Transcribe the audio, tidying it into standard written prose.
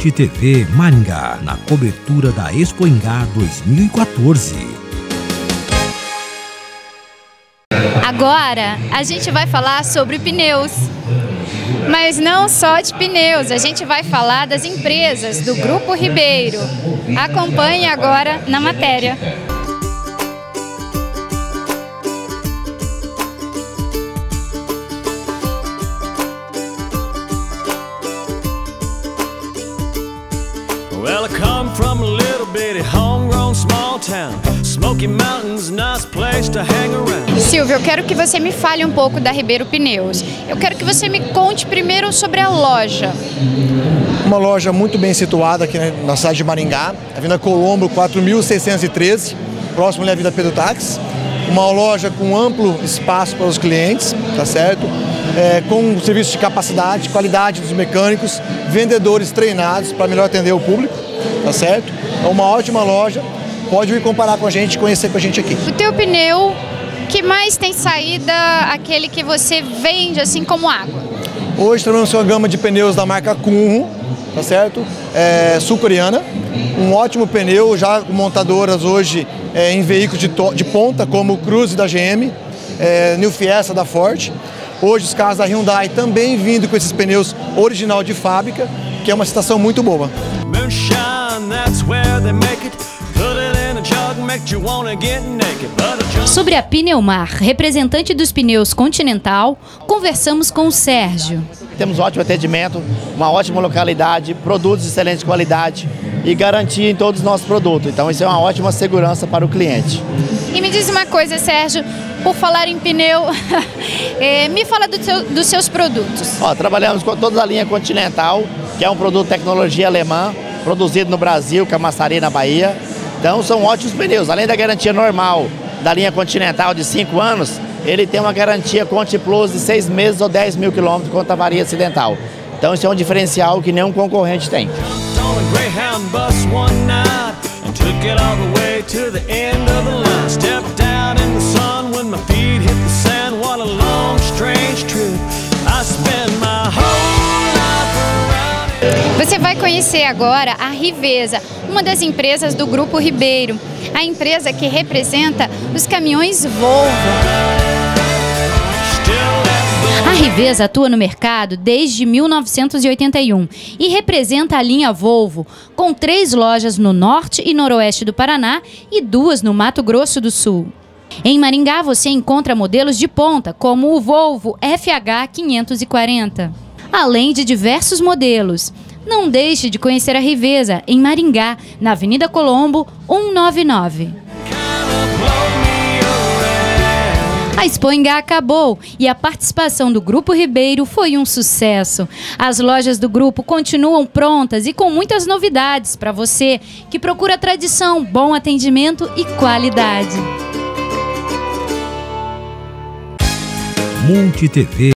Multi TV Maringá, na cobertura da Expo Ingá 2014. Agora a gente vai falar sobre pneus. Mas não só de pneus, a gente vai falar das empresas do Grupo Ribeiro. Acompanhe agora na matéria. Well, I come from a little bitty homegrown small town. Smoky Mountains, nice place to hang around. Silvio, eu quero que você me fale um pouco da Ribeiro Pneus. Eu quero que você me conte primeiro sobre a loja. Uma loja muito bem situada aqui na cidade de Maringá, Avenida Colombo 4613, próximo à Avenida Pedro Táxi. Uma loja com amplo espaço para os clientes, tá certo? Com serviço de capacidade, qualidade dos mecânicos, vendedores treinados para melhor atender o público, tá certo? É uma ótima loja, pode vir comparar com a gente, conhecer com a gente aqui. O teu pneu que mais tem saída, aquele que você vende assim como água? Hoje trabalhamos com uma gama de pneus da marca Kunro, tá certo? Sul-coreana, um ótimo pneu, já com montadoras hoje em veículos de ponta, como o Cruze da GM, New Fiesta da Ford. Hoje os carros da Hyundai também vindo com esses pneus original de fábrica, que é uma situação muito boa. Sobre a Pneumar, representante dos pneus Continental, conversamos com o Sérgio. Temos ótimo atendimento, uma ótima localidade, produtos de excelente qualidade e garantia em todos os nossos produtos. Então isso é uma ótima segurança para o cliente. E me diz uma coisa, Sérgio, por falar em pneu, me fala dos seus produtos. Trabalhamos com toda a linha Continental, que é um produto de tecnologia alemã, produzido no Brasil, Camaçari, na Bahia. Então são ótimos pneus, além da garantia normal da linha Continental de 5 anos, ele tem uma garantia Conti Plus de 6 meses ou 10 mil quilômetros contra avaria acidental. Então isso é um diferencial que nenhum concorrente tem. Você vai conhecer agora a Riveza, uma das empresas do Grupo Ribeiro, a empresa que representa os caminhões Volvo. A Riveza atua no mercado desde 1981 e representa a linha Volvo, com 3 lojas no norte e noroeste do Paraná e 2 no Mato Grosso do Sul. Em Maringá você encontra modelos de ponta, como o Volvo FH 540, além de diversos modelos. Não deixe de conhecer a Riveza, em Maringá, na Avenida Colombo 199. A Expo Ingá acabou e a participação do Grupo Ribeiro foi um sucesso. As lojas do grupo continuam prontas e com muitas novidades para você que procura tradição, bom atendimento e qualidade. Multi TV